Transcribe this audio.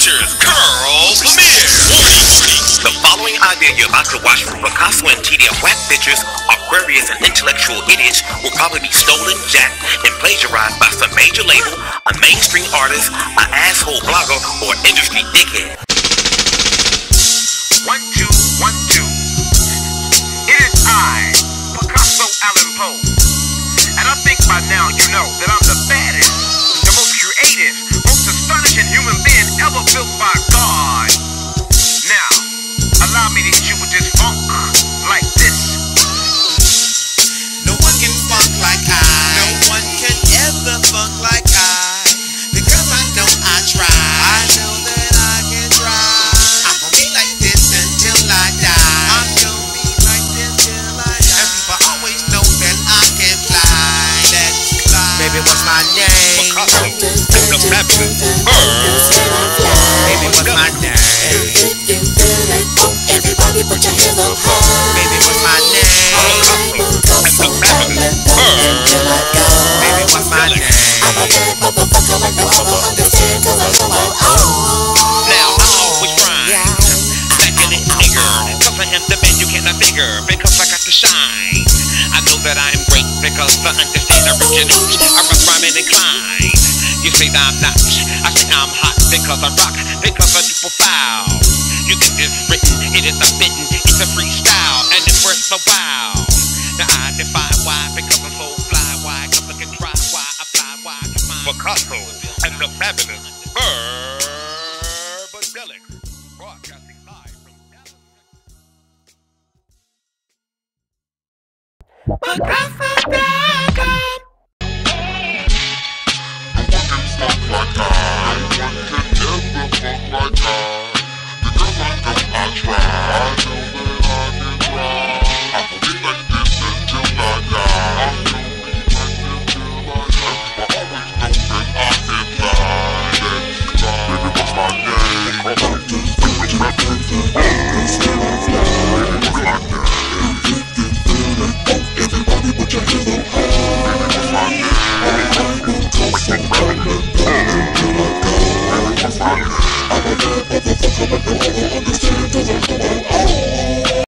Pictures Curl Premiere. The following idea you're about to watch from Picasso and TDF Whack Pictures, Aquarius and intellectual idiots will probably be stolen, jacked, and plagiarized by some major label, a mainstream artist, an asshole blogger, or industry dickhead. 1, 2, 1, 2. It is I, Picasso Allen Poe. And I think by now you know that I'm the baddest, the most creative, most astonishing human being ever built by God. Now, allow me to hit you with this funk like this. No one can funk like I. No one can ever funk like I. Because I know I try. I know that I can try. I'm gonna be like this until I die. I'm gonna be like this till I die. And people always know that I can fly. Let's fly. Baby, what's my name? Picasso and the fabulous Baby, what's my name? Everybody put your hands up high. Baby, what's my name? Picasso Allen Poe. Baby, what's my name? I'm a bad motherfucker like no other. Understand, cause I know I own. Now I always rhyme, second it nigger. Cause I am the man you cannot figure, because I got to shine. I know that I am great, because I understand originals. I rock, rhyme, and incline. You say that I'm not, I say I'm hot, because I rock, because I super foul. You get this written, it is not bitten, it's a freestyle, and it's worth the while. Now I defy why, because I'm so fly, why, cause I can try, why, I fly, why, I can find. Picasso and the fabulous Verbadelic, broadcasting live from I'm a bad motherfucker like no other.